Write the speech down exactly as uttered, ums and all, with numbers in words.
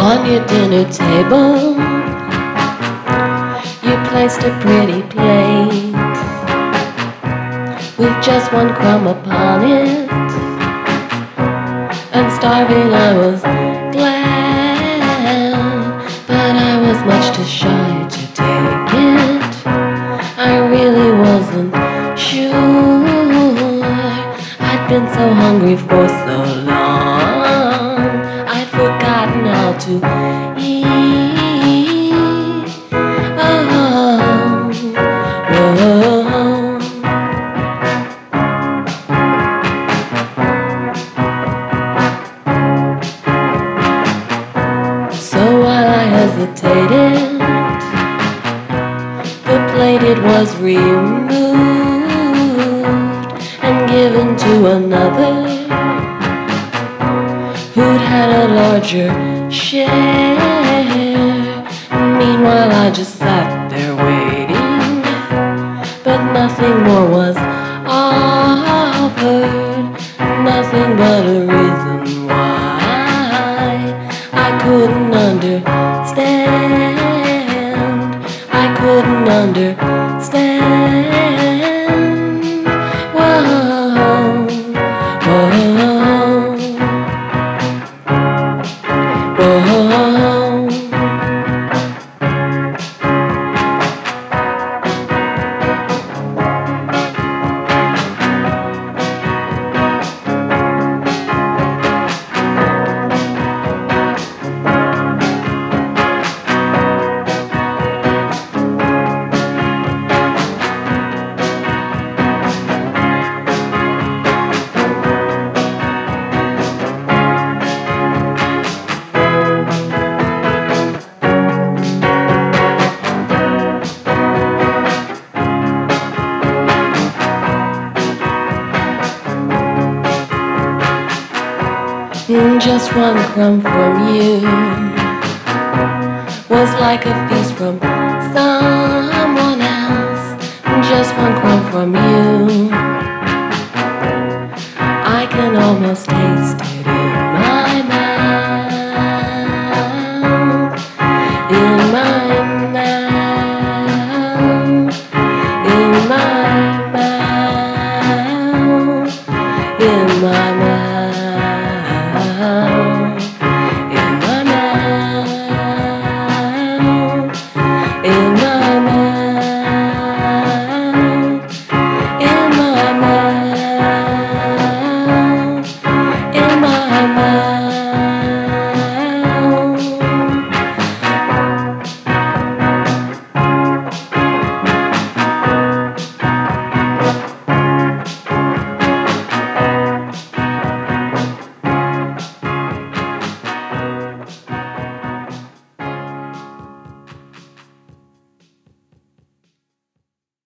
On your dinner table, you placed a pretty plate with just one crumb upon it, and starving I was glad, but I was much too shy to take it. I really wasn't sure, I'd been so hungry for so long, I'd forgotten how to eat. Oh, whoa. So while I hesitated, the plate it was removed and given to another who'd had a larger share. Meanwhile I just sat there waiting, but nothing more was offered, nothing but a reason why I couldn't understand, I couldn't understand. Whoa, whoa, whoa. Just one crumb from you was like a feast from someone else. Just one crumb from you, I can almost taste